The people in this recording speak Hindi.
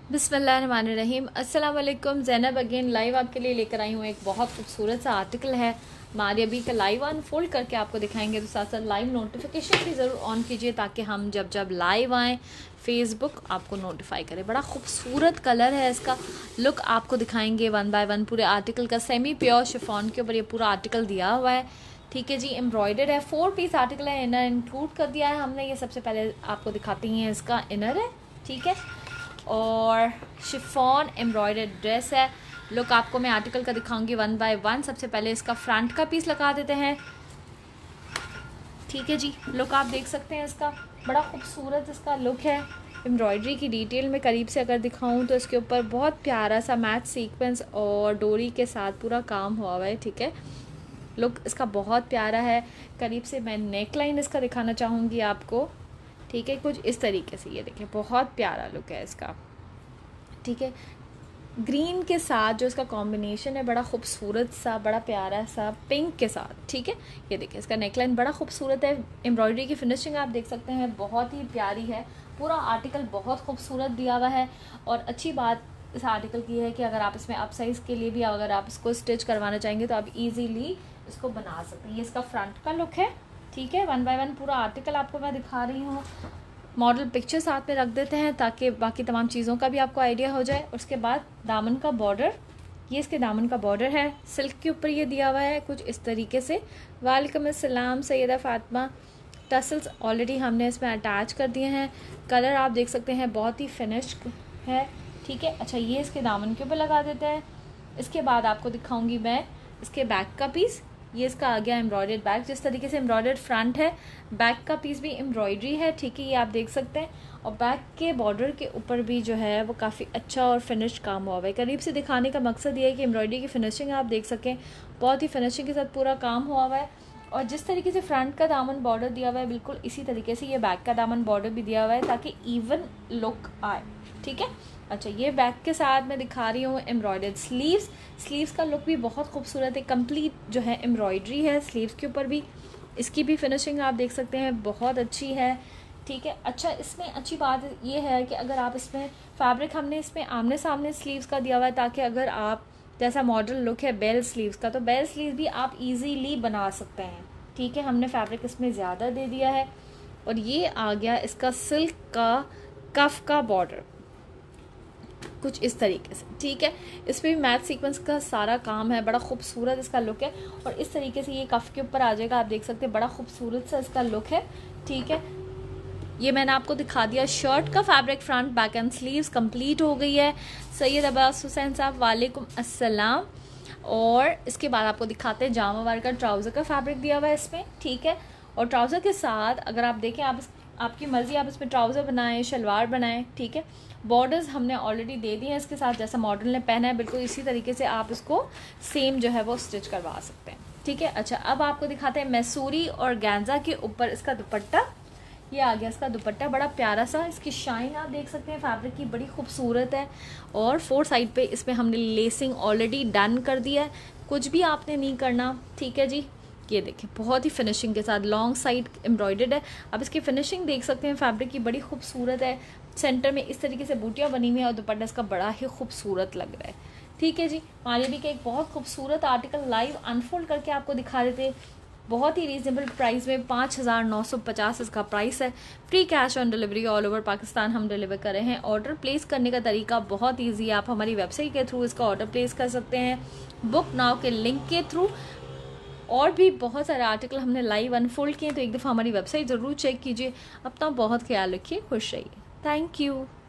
बिस्मिल्लाहिर्रहमानिर्रहीम। अस्सलाम वालेकुम। ज़ैनब अगेन लाइव आपके लिए लेकर आई हूँ। एक बहुत खूबसूरत सा आर्टिकल है। हमारे अभी का लाइव अनफोल्ड करके आपको दिखाएंगे, तो साथ साथ लाइव नोटिफिकेशन भी ज़रूर ऑन कीजिए ताकि हम जब जब लाइव आएँ फेसबुक आपको नोटिफाई करे। बड़ा खूबसूरत कलर है, इसका लुक आपको दिखाएंगे वन बाय वन। पूरे आर्टिकल का सेमी प्योर शिफॉन के ऊपर ये पूरा आर्टिकल दिया हुआ है, ठीक है जी। एम्ब्रॉयडर्ड है, 4 पीस आर्टिकल है, इनर इंक्लूड कर दिया है हमने। ये सबसे पहले आपको दिखाते हैं, इसका इनर है, ठीक है, और शिफॉन एम्ब्रॉयडर्ड ड्रेस है। लुक आपको मैं आर्टिकल का दिखाऊंगी वन बाय वन। सबसे पहले इसका फ्रंट का पीस लगा देते हैं, ठीक है जी। लुक आप देख सकते हैं, इसका बड़ा खूबसूरत इसका लुक है। एम्ब्रॉयडरी की डिटेल में करीब से अगर दिखाऊं तो इसके ऊपर बहुत प्यारा सा मैच सीक्वेंस और डोरी के साथ पूरा काम हुआ हुआ है, ठीक है। लुक इसका बहुत प्यारा है। करीब से मैं नेक लाइन इसका दिखाना चाहूँगी आपको, ठीक है। कुछ इस तरीके से ये देखिए, बहुत प्यारा लुक है इसका, ठीक है। ग्रीन के साथ जो इसका कॉम्बिनेशन है बड़ा खूबसूरत सा, बड़ा प्यारा सा पिंक के साथ, ठीक है। ये देखिए, इसका नेकलाइन बड़ा खूबसूरत है। एम्ब्रॉयडरी की फिनिशिंग आप देख सकते हैं, बहुत ही प्यारी है। पूरा आर्टिकल बहुत खूबसूरत दिया हुआ है। और अच्छी बात इस आर्टिकल की है कि अगर आप इसमें अप साइज़ के लिए भी अगर आप इसको स्टिच करवाना चाहेंगे तो आप ईजीली इसको बना सकते हैं। ये इसका फ्रंट का लुक है, ठीक है। वन बाय वन पूरा आर्टिकल आपको मैं दिखा रही हूँ। मॉडल पिक्चर साथ में रख देते हैं ताकि बाकी तमाम चीज़ों का भी आपको आइडिया हो जाए। उसके बाद दामन का बॉर्डर, ये इसके दामन का बॉर्डर है, सिल्क के ऊपर ये दिया हुआ है कुछ इस तरीके से। वालेकुम अस्सलाम सैयदा फातिमा। टसल्स ऑलरेडी हमने इसमें अटैच कर दिए हैं। कलर आप देख सकते हैं, बहुत ही फिनिश्ड है, ठीक है। अच्छा, ये इसके दामन के ऊपर लगा देते हैं। इसके बाद आपको दिखाऊंगी मैं इसके बैक का पीस। ये इसका आ गया एम्ब्रॉयडर्ड बैक। जिस तरीके से एम्ब्रॉयडर्ड फ्रंट है, बैक का पीस भी एम्ब्रॉयडरी है, ठीक है, ये आप देख सकते हैं। और बैक के बॉर्डर के ऊपर भी जो है वो काफ़ी अच्छा और फिनिश काम हुआ है। करीब से दिखाने का मकसद ये है कि एम्ब्रॉयडरी की फिनिशिंग आप देख सकें, बहुत ही फिनिशिंग के साथ पूरा काम हुआ हुआ है। और जिस तरीके से फ्रंट का दामन बॉर्डर दिया हुआ है, बिल्कुल इसी तरीके से ये बैक का दामन बॉर्डर भी दिया हुआ है ताकि इवन लुक आए, ठीक है। अच्छा, ये बैक के साथ मैं दिखा रही हूँ एम्ब्रॉयडर्ड स्लीव्स। स्लीव्स का लुक भी बहुत खूबसूरत है, कंप्लीट जो है एम्ब्रॉयडरी है स्लीव्स के ऊपर भी। इसकी भी फिनिशिंग आप देख सकते हैं, बहुत अच्छी है, ठीक है। अच्छा, इसमें अच्छी बात ये है कि अगर आप इसमें फैब्रिक हमने इसमें आमने सामने स्लीव्स का दिया हुआ है ताकि अगर आप जैसा मॉडल लुक है बेल स्लीव्स का, तो बेल स्लीव भी आप इजीली बना सकते हैं, ठीक है। हमने फैब्रिक इसमें ज़्यादा दे दिया है। और ये आ गया इसका सिल्क का कफ का बॉर्डर कुछ इस तरीके से, ठीक है। इस पर भी मैच सीक्वेंस का सारा काम है, बड़ा खूबसूरत इसका लुक है। और इस तरीके से ये कफ के ऊपर आ जाएगा, आप देख सकते हैं, बड़ा खूबसूरत सा इसका लुक है, ठीक है। ये मैंने आपको दिखा दिया शर्ट का fabric, front back and sleeves complete हो गई है। सैयद अब्बास हुसैन साहब वालेकुम अस्सलाम। और इसके बाद आपको दिखाते हैं जामा वार का ट्राउज़र का फैब्रिक दिया हुआ है इसमें, ठीक है। और ट्राउज़र के साथ अगर आप देखें, आपकी मर्ज़ी, आप इसमें ट्राउज़र बनाएं, शलवार बनाएं, ठीक है। बॉर्डर्स हमने ऑलरेडी दे दिए हैं इसके साथ, जैसा मॉडल ने पहना है बिल्कुल इसी तरीके से आप इसको सेम जो है वो स्टिच करवा सकते हैं, ठीक है। अच्छा, अब आपको दिखाते हैं मैसूरी और गेंजा के ऊपर इसका दुपट्टा। ये आ गया इसका दुपट्टा, बड़ा प्यारा सा। इसकी शाइन आप देख सकते हैं फैब्रिक की, बड़ी खूबसूरत है। और 4 साइड पे इसमें हमने लेसिंग ऑलरेडी डन कर दिया है, कुछ भी आपने नहीं करना, ठीक है जी। ये देखिए, बहुत ही फिनिशिंग के साथ लॉन्ग साइड एम्ब्रॉयडर्ड है। अब इसकी फिनिशिंग देख सकते हैं फैब्रिक की, बड़ी खूबसूरत है। सेंटर में इस तरीके से बूटियाँ बनी हुई है और दुपट्टा इसका बड़ा ही खूबसूरत लग रहा है, ठीक है जी। हमारे भी का एक बहुत खूबसूरत आर्टिकल लाइव अनफोल्ड करके आपको दिखा देते हैं, बहुत ही रीजनेबल प्राइस में। 5,950 इसका प्राइस है। Free cash on delivery all over Pakistan हम डिलीवर कर रहे हैं। ऑर्डर प्लेस करने का तरीका बहुत ईजी है, आप हमारी वेबसाइट के थ्रू इसका ऑर्डर प्लेस कर सकते हैं, बुक नाउ के लिंक के थ्रू। और भी बहुत सारे आर्टिकल हमने लाइव अनफोल्ड किए, तो एक दफ़ा हमारी वेबसाइट ज़रूर चेक कीजिए। अपना बहुत ख्याल रखिए, खुश रहिए, थैंक यू।